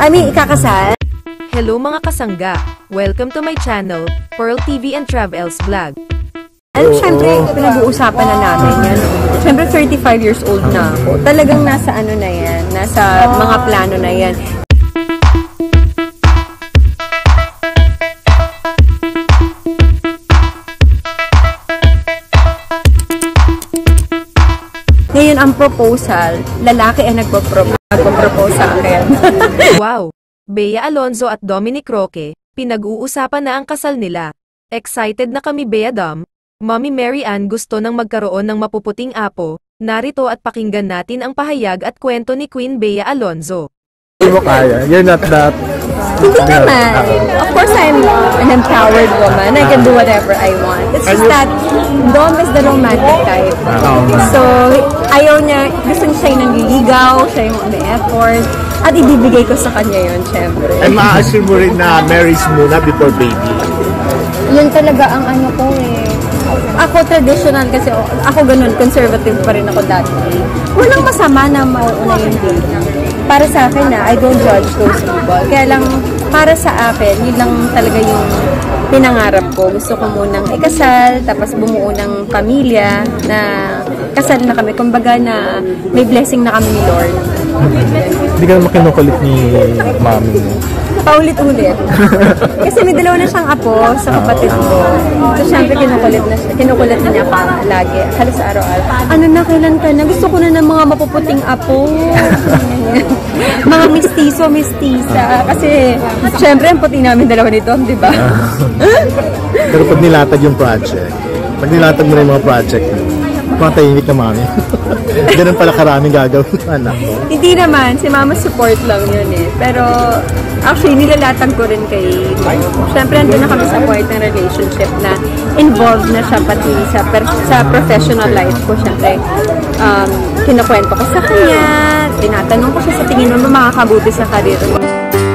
Ikakasal. Hello mga kasangga! Welcome to my channel, Pearl TV and Travels Vlog. Siyempre, pinag-uusapan na namin yan. Siyempre, 35 years old na ako. Talagang nasa ano na yan, nasa mga plano na yan. Ngayon, ang proposal, lalaki ang nagpo-propose sa akin. Wow! Bea Alonzo at Dominic Roque, pinag-uusapan na ang kasal nila. Excited na kami Bea Dom. Mommy Mary Ann gusto nang magkaroon ng mapuputing apo. Narito at pakinggan natin ang pahayag at kwento ni Queen Bea Alonzo. Hindi mo kaya. You're not that. Hindi naman. Of course, I'm an empowered woman. I can do whatever I want. It's just that Dom is the romantic type. So, ayaw niya, gusto niya siya yung nanliligaw, siya yung may effort. At ibibigay ko sa kanya yun, syempre. Ay, ma-assume mo rin na marries muna before baby. Yun talaga ang ano ko eh. Ako traditional kasi, ako ganun, conservative pa rin ako dati. Walang masama na mauuna yung baby. Para sa akin I don't judge those people. Kaya lang, para sa akin, yun lang talaga yung pinangarap ko. Gusto ko munang ikasal, tapos bumuo ng pamilya na kasal na kami. Kumbaga na may blessing na kami ni Lord. Hindi ka naman kinukulit ni mami mo. Paulit-ulit. Kasi may dalawa na siyang apo sa kapatid ko. So, syempre, kinukulit na niya pa lagi. Halos araw-araw. Ano na, kailan ka na? Gusto ko na ng mga mapuputing apo. Mga mistisa. Kasi, syempre, ang puti namin dalawa nito, di ba? Pero pag nilatag yung project, pag nilatag mo rin yung mga project, mga tahimik na mami. Ganun pala karaming gagawin ng anak ko. Hindi naman, si mama support lang yun eh. Pero actually, nilalatag ko rin kay Siyempre, andun na kami sa point ng relationship na involved na siya pati sa professional life ko. Siyempre, kinukwento ko sa kanya, tinatanong ko siya sa tingin mo makakabuti sa karir mo.